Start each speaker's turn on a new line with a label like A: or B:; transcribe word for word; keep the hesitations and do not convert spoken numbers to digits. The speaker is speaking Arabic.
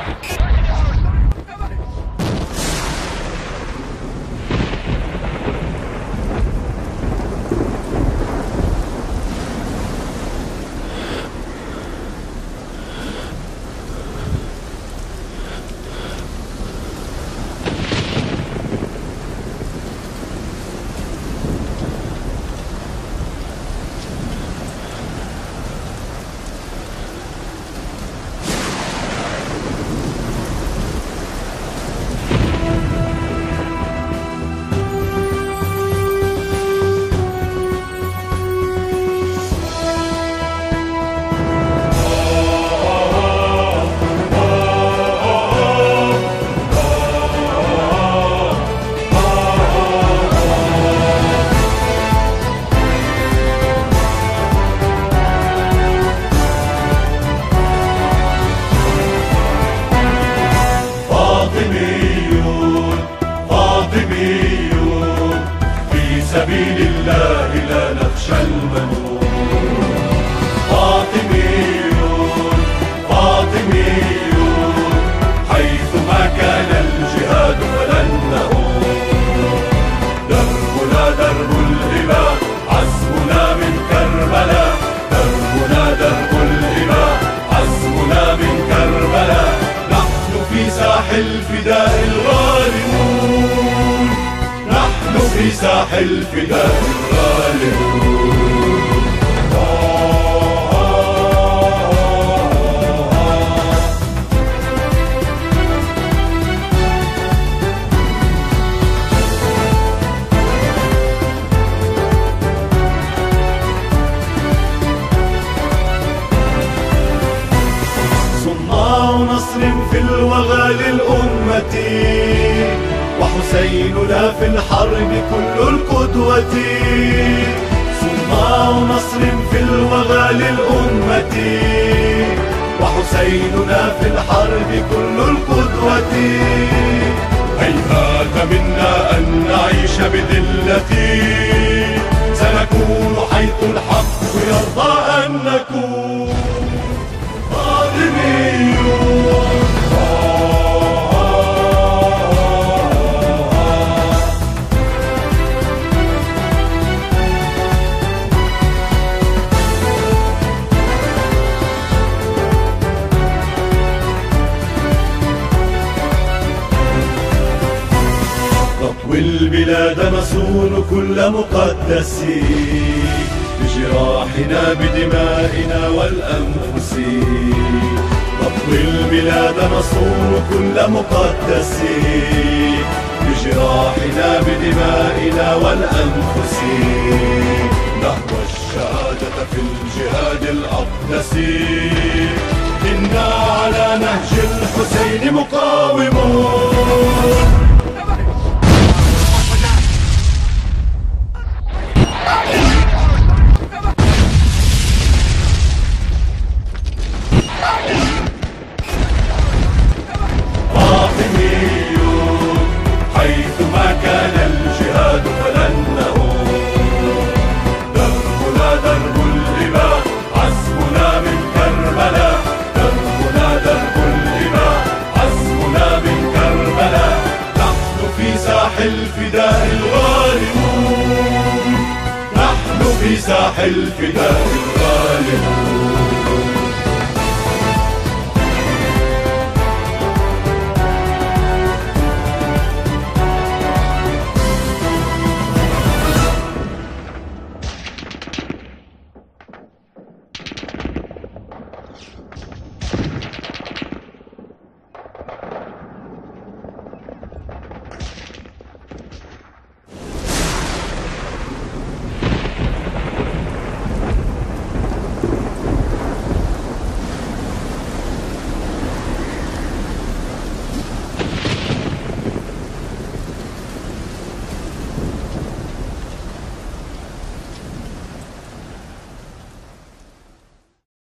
A: سبيل الله لا نخشى المنون. فاطميون فاطميون حيثما كان الجهاد فلن نهون. دربنا درب الإباء عزمنا من كربلاء. دربنا درب الإباء عزمنا من كربلاء. نحن في ساح الفداء الغالبون. نحن في ساح الفداء الغالبون. صناع نصر في الوغى للأمة، وحسيننا في الحرب كل القدوة. صناع نصر في الوغى للأمة، وحسيننا في الحرب كل القدوة. هيهات منا أن نعيش بذلة، سنكون حيث الحق يرضى أن نكون. فاطميون والبلاد نصون كل مقدس، بجراحنا بدمائنا والأنفس. نطوي البلاد نصون كل مقدس، بجراحنا بدمائنا والأنفس. نحو الشهادة في الجهاد الأقدس، إنا على نهج الحسين مقاومون. حيثما كان الجهاد فلن نهون. دربنا درب الإباء عزمنا من كربلاء. دربنا درب الإباء عزمنا من كربلاء. نحن في ساح الفداء الغالبون. نحن في ساح الفداء